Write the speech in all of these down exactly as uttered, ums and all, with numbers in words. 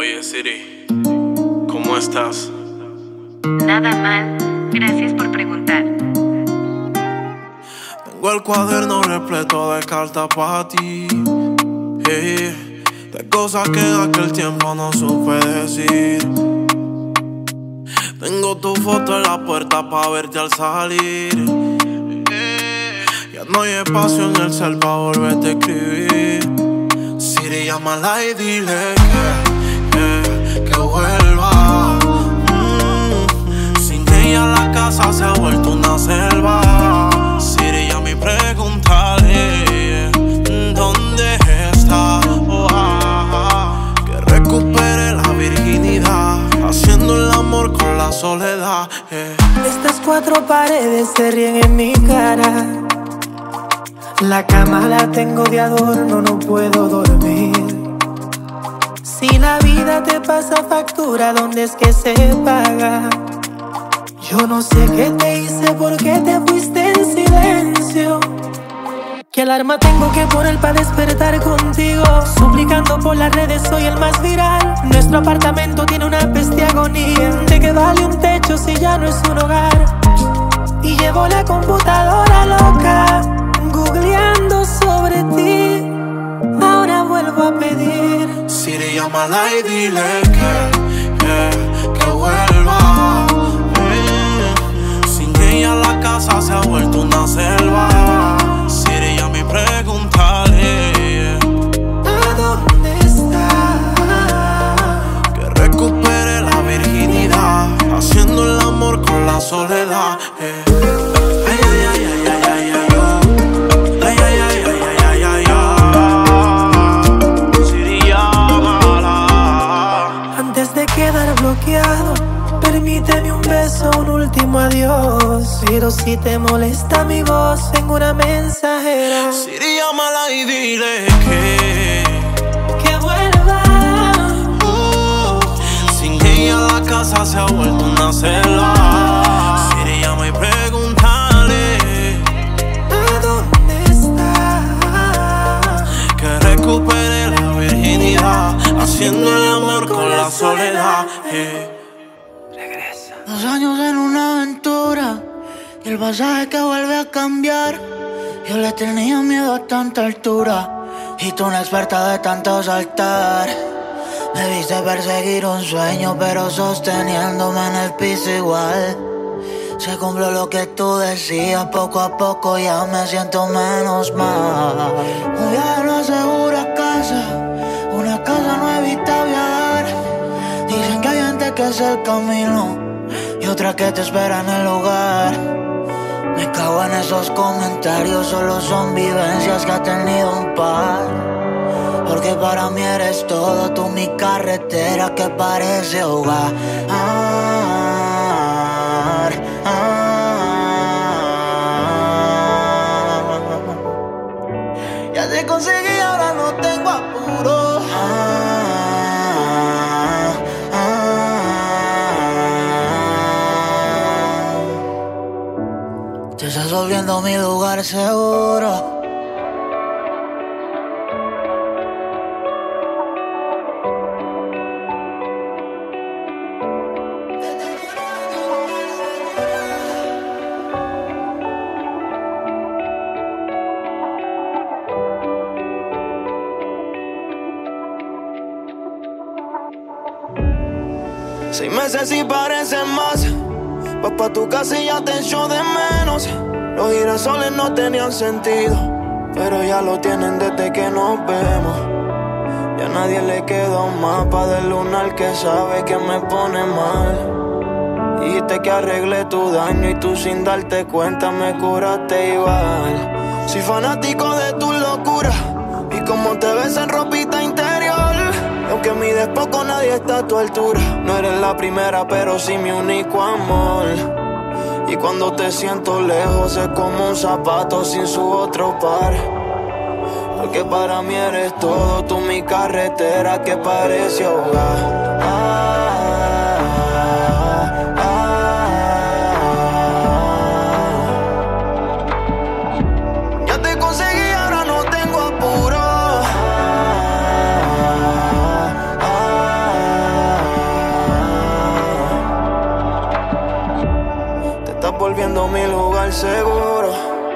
Oye, Siri, ¿cómo estás? Nada mal, gracias por preguntar. Tengo el cuaderno repleto de cartas para ti, hey, de cosas que en aquel tiempo no supe decir. Tengo tu foto en la puerta para verte al salir, hey, ya no hay espacio en el cel para volverte a escribir. Siri, llámala y dile que, que, que vuelva. mm, Sin ella la casa se ha vuelto una selva. Siri, llama y pregúntale dónde está. Oh, ah, ah, que recupere la virginidad, haciendo el amor con la soledad. eh. Estas cuatro paredes se ríen en mi cara. La cama la tengo de adorno, no puedo dormir. Si la vida te pasa factura, ¿dónde es que se paga? Yo no sé qué te hice, por qué te fuiste en silencio. ¿Qué alarma tengo que poner para despertar contigo? Suplicando por las redes, soy el más viral. Nuestro apartamento tiene una peste agonía. ¿De qué vale un techo si ya no es un hogar? Y llevo la computadora loca, googleando sobre ti. Ahora vuelvo a pedir. Siri, llámala y dile que, que, que vuelva. eh. Sin ella la casa se ha vuelto una selva. Siri, llama y pregúntale ¿a dónde está? que recupere la virginidad, haciendo el amor con la soledad. eh. Ay, ay, ay, ay, ay, ay, ay, oh. Ay, ay, ay, ay, ay, ay, ay, ay. Siri, llámala. Antes de quedar bloqueado, permíteme un beso, un último adiós. Pero si te molesta mi voz, tengo una mensajera. Siri, llámala y dile que, Que vuelva. uh, sin ella la casa se ha vuelto una selva. Siri, llama y pregúntale ¿A dónde está? que recupere la virginidad, haciendo el amor con la soledad. eh. Dos años en una aventura y el pasaje que vuelve a cambiar. Yo le tenía miedo a tanta altura y tú una experta de tanto saltar. Me viste perseguir un sueño pero sosteniéndome en el piso igual. Se cumplió lo que tú decías, poco a poco ya me siento menos mal. Un viaje no asegura casa, una casa no evita viajar. Dicen que hay gente que es el camino y otra que te espera en el hogar. Me cago en esos comentarios, solo son vivencias que ha tenido un par. Porque para mí eres todo, tú mi carretera que parece hogar. Ah, ah, ah. Ya te conseguí, ahora no tengo apuro. Ah, Te estás volviendo mi lugar seguro. Seis meses y parecen más. Vas pa' tu casa y ya te echo de menos. Los girasoles no tenían sentido, pero ya lo tienen desde que nos vemos. Ya a nadie le queda un mapa del lunar que sabe que me pone mal. Dijiste que arreglé tu daño y tú sin darte cuenta me curaste igual. Soy fanático de tu locura y como te ves en ropita interior. Y aunque mides poco, nadie está a tu altura. No eres la primera, pero sí mi único amor. Y cuando te siento lejos es como un zapato sin su otro par. Porque para mí eres todo, tú mi carretera que parece hogar. Ah, ah, ah. Ya te conseguí, ahora no tengo apuro. Ah, ah, mi lugar seguro.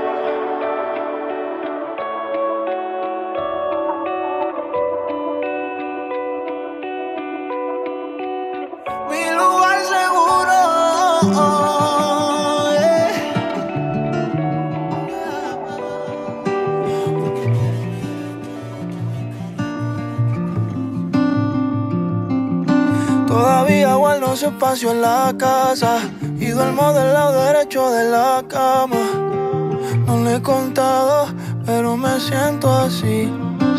Mi lugar seguro, yeah. Todavía guardo su espacio en la casa y duermo del lado derecho de la cama. No le he contado, pero me siento así.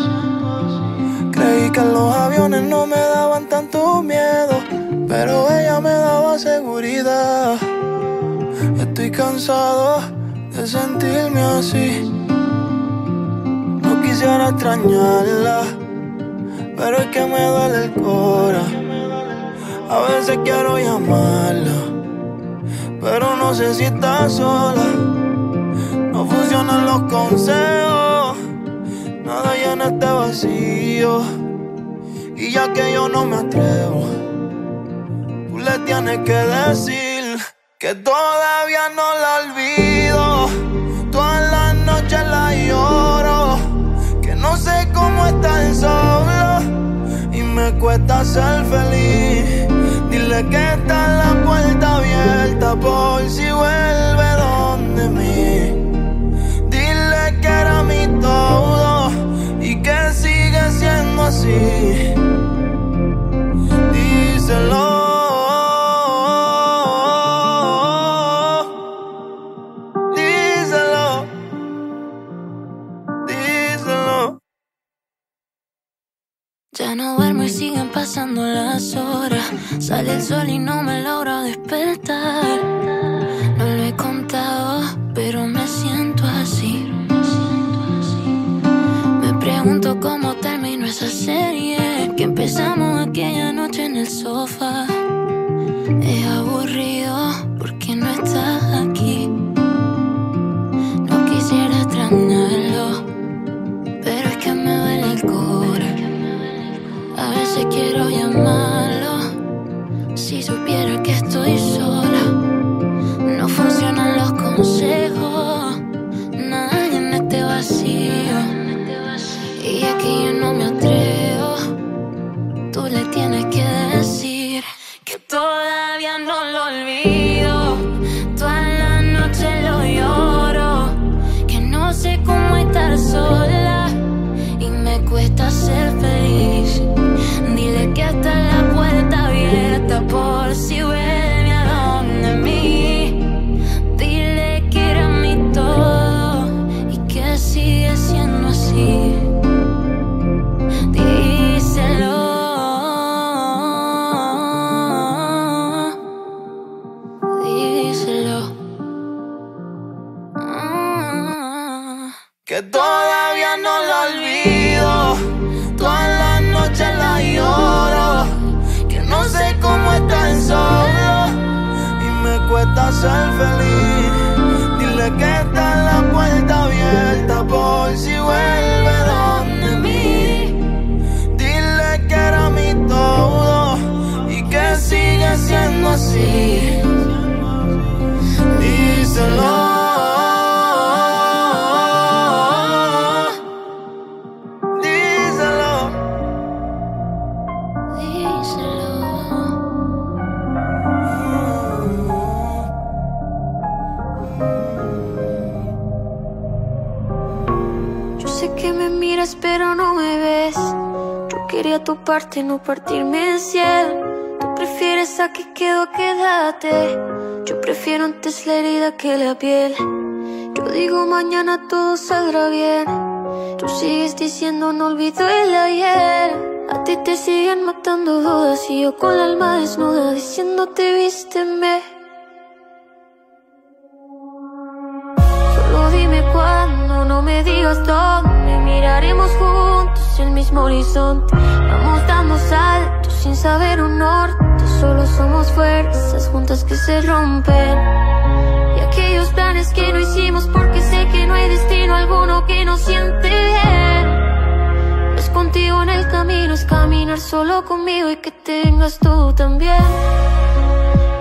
Creí que los aviones no me daban tanto miedo, pero ella me daba seguridad. Estoy cansado de sentirme así. No quisiera extrañarla, pero es que me duele el cora. A veces quiero llamarla, pero no sé si está sola. No funcionan los consejos, nada llena este vacío. Y ya que yo no me atrevo, tú le tienes que decir que todavía no la olvido. Todas las noches la lloro, que no sé cómo estar solo y me cuesta ser feliz. Dile que está la puerta abierta por si vuelve donde mí. Dile que era mi todo y que sigue siendo así. Díselo. Díselo. Díselo. Ya no duermo y siguen pasando las horas. Sale el sol y no me logro despertar. No lo he contado, pero me siento así. Me pregunto cómo terminó esa serie que empezamos aquella noche en el sofá. Es aburrido porque no estás aquí. No quisiera extrañarlo, pero es que me duele el cora. A veces quiero llamarlo, si supiera que estoy sola. No funcionan los consejos, nada en este vacío. Y aquí yo no me atrevo, tú le tienes que decir que todavía no lo olvido. Toda la noche lo lloro, que no sé cómo estar sola y me cuesta ser feliz. Dile que está la puerta abierta por si vuelve a donde mí. Dile que era mi todo y que sigue siendo así. Díselo. Díselo. Ah. Que todavía no la olvido. Todas las noches la lloro, que no sé cómo estar solo y me cuesta ser feliz. Dile que está la puerta abierta por si vuelve donde mí. Dile que era mi todo y que sigue siendo así. Díselo. Pero no me ves. Yo quería tu parte, no partirme en cien. Tú prefieres a que quedo, quédate. Yo prefiero antes la herida que la piel. Yo digo mañana todo saldrá bien. Tú sigues diciendo no olvido el ayer. A ti te siguen matando dudas y yo con la alma desnuda diciéndote vísteme. Solo dime cuándo, no me digas dónde. Miraremos juntos el mismo horizonte. Vamos dando saltos sin saber un norte. Solo somos fuerzas juntas que se rompen. Y aquellos planes que no hicimos porque sé que no hay destino alguno que nos siente bien. No es contigo en el camino, es caminar solo conmigo y que tengas tú también.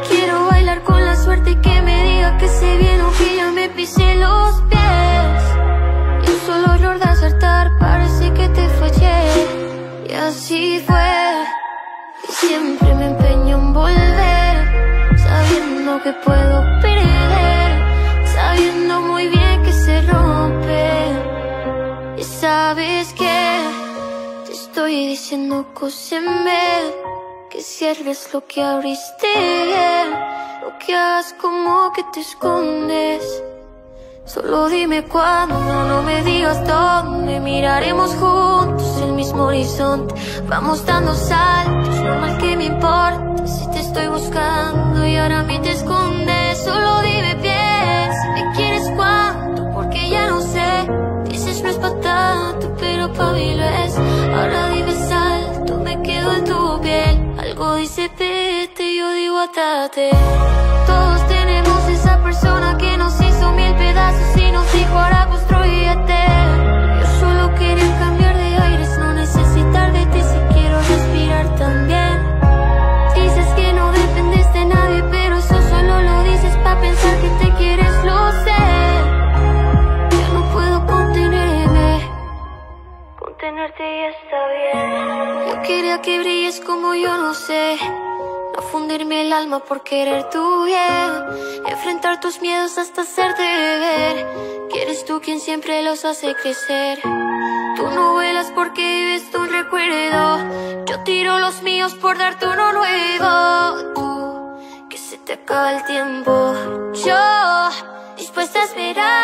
quiero bailar con la suerte y que me diga que se viene o que ya me pisé los pies. Y un solo error de acertar, parece que te fallé. Y así fue. Y siempre me empeño en volver, sabiendo que puedo perder, sabiendo muy bien que se rompe. Y sabes que te estoy diciendo cosas en vez, que cierres lo que abriste, lo que hagas como que te escondes. Solo dime cuándo, no, no me digas dónde. Miraremos juntos el mismo horizonte. Vamos dando saltos, no mal que me importa si te estoy buscando y ahora a mí te escondes. Solo dime bien si me quieres cuánto, porque ya no sé. Dices no es pa' tanto, pero pa' mí lo es. Ahora dime salto, me quedo en tu piel. Algo dice vete, yo digo atate. Todos tenemos esa persona que nos hizo mil pedazos y nos dijo ahora construyete. Yo solo quería cambiar de aires, no necesitar de ti si quiero respirar también. Dices que no dependes de nadie, pero eso solo lo dices pa' pensar que te quieres, lo sé. Ya no puedo contenerme, contenerte ya está bien. Yo quería que brilles como yo, no sé. No fundirme el alma por querer tu bien, enfrentar tus miedos hasta hacerte ver que eres tú quien siempre los hace crecer. Tú no vuelas porque vives tu recuerdo, yo tiro los míos por darte uno nuevo. Tú, que se te acaba el tiempo, yo dispuesta a esperar.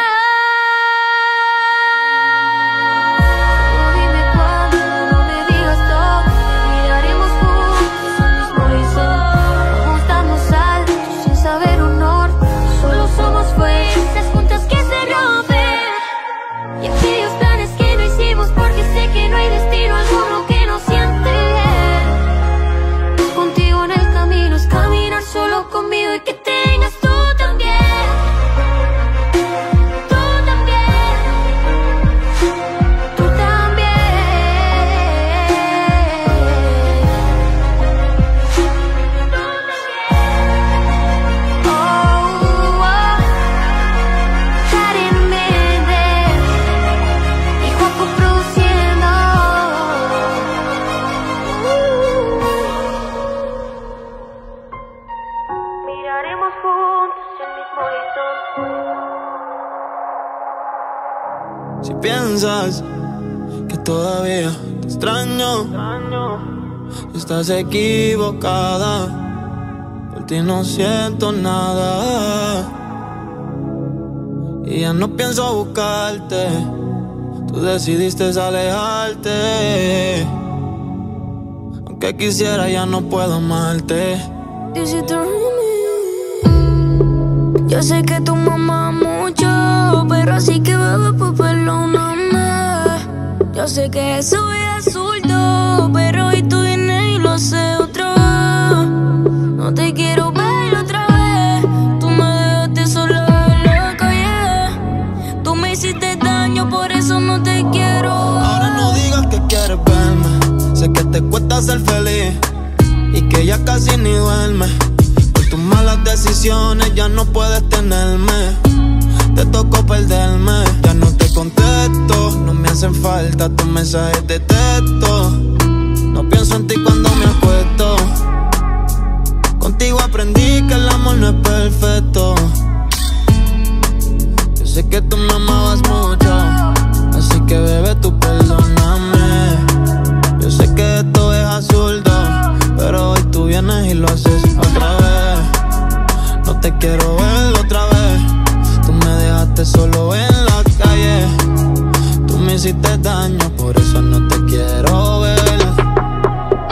Fuerzas juntas que se rompen, y aquellos planes que no hicimos porque sé que no hay destino alguno que no siente. Contigo en el camino es caminar solo conmigo y que tengas tú también. Tú también. Tú también. Si piensas que todavía te extraño, estás equivocada. Por ti no siento nada y ya no pienso buscarte. Tú decidiste alejarte. Aunque quisiera ya no puedo amarte. Yo sé que tu mamá mucho, pero así que bebé, pues perdóname. Yo sé que eso es absurdo, pero hoy tú vienes y lo haces otra vez. No te quiero ver otra vez. Tú me dejaste sola en la calle. Tú me hiciste daño, por eso no te quiero. Ahora no digas que quieres verme. Sé que te cuesta ser feliz y que ya casi ni duermes. Tus malas decisiones ya no puedes tenerme. Te tocó perderme. Ya no te contesto, no me hacen falta tus mensajes de texto. No pienso en ti cuando me acuesto. Contigo aprendí que el amor no es perfecto. Yo sé que tú me amabas mucho, así que bebé, tú perdóname. Yo sé que esto es absurdo, pero hoy tú vienes y lo haces otra vez. No te quiero ver otra vez. Tú me dejaste solo en la calle. Tú me hiciste daño, por eso no te quiero ver.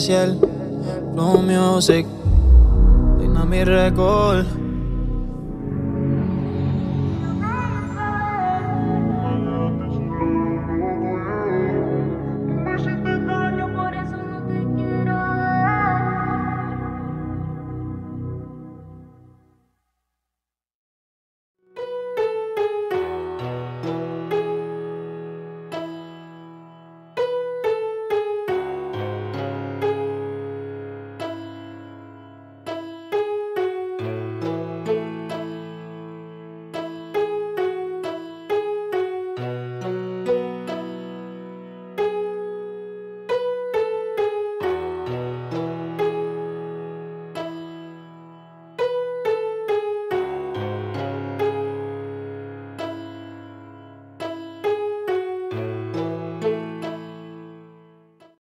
oficial. Flow Music, Dynamic Record.